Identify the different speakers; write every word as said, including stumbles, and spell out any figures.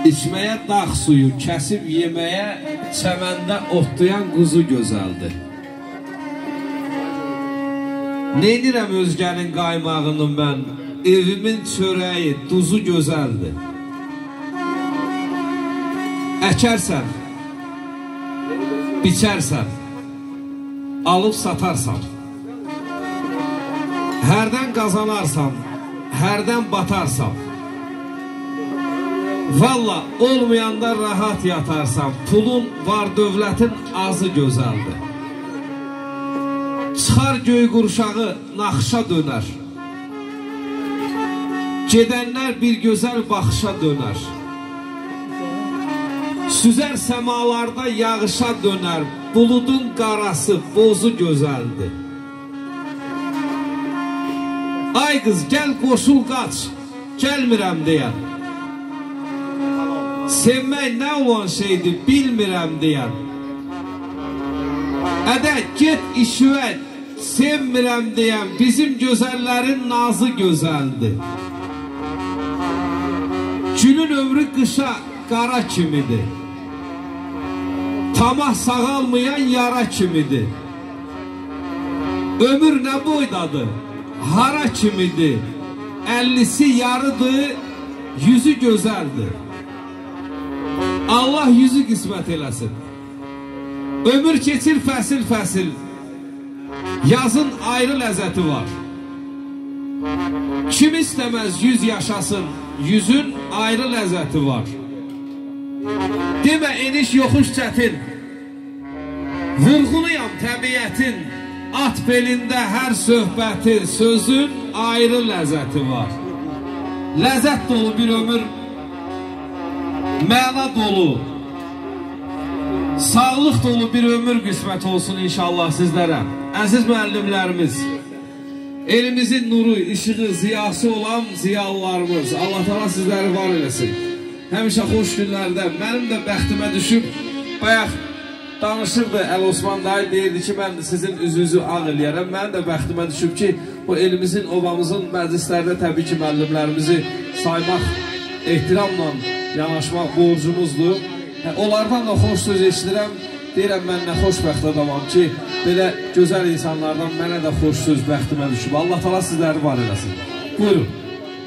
Speaker 1: içməyə dağ suyu, kəsib yeməyə çəməndə otlayan quzu gözəldir. Neynirəm özgənin qaymağını mən, evimin çörəyi, duzu gözəldir. Əkərsən, biçərsən, alıb satarsan, hərdən qazanarsan, hərdən batarsan, valla olmayanda rahat yatarsan, pulun var dövlətin azı gözəldir. Çıxar göy qurşağı naxışa dönər, gedənlər bir gözəl baxışa dönər, süzər səmalarda yağışa dönər, buludun qarası bozu gözəldir. Ay qız gəl qoşul qaç, gəlmirəm deyən, sevmək nə olan şeydir bilmirəm deyən, ədə get işvət, sevmirəm deyən, bizim gözəllərin nazı gözəldir. Gülün ömrü qışa qara kimidir, tamah sağalmayan yara kimidir. Ömür nə boydadır, hara kimidir, ellisi yarıdır, yüzü gözəldir. Allah yüzü qismət eləsin. Ömür keçir fəsil fəsil, yazın ayrı ləzzəti var. Kim istəməz yüz yaşasın, yüzün ayrı ləzzəti var. Demə eniş yoxuş çətin, vurğunuyam təbiətin, at belində hər söhbətin, sözün ayrı ləzzəti var. Ləzzət dolu bir ömür, məna dolu, sağlıq dolu bir ömür qismət olsun inşallah sizlərə. Əziz müəllimlərimiz, elimizin nuru, işığı, ziyası olan ziyalılarımız, Allah təala sizləri var eləsin. Həmişə xoş günlərdə mənim də bəxtimə düşüb, bayaq danışırdı Əli Osman dayı, deyirdi ki, mən sizin üzünüzü ağ eləyərəm. Mənim də bəxtimə düşüb ki, bu elimizin, obamızın məclislərdə təbii ki, müəllimlərimizi saymaq, ehtiramla yanaşmaq borcumuzdur. Onlardan da xoş söz eşidirəm, deyirəm mən nə xoşbəxt adamam ki, belə gözəl insanlardan mənə də xoş söz bəxtimə düşüb. Allah təala sizləri var eləsin. Buyurun.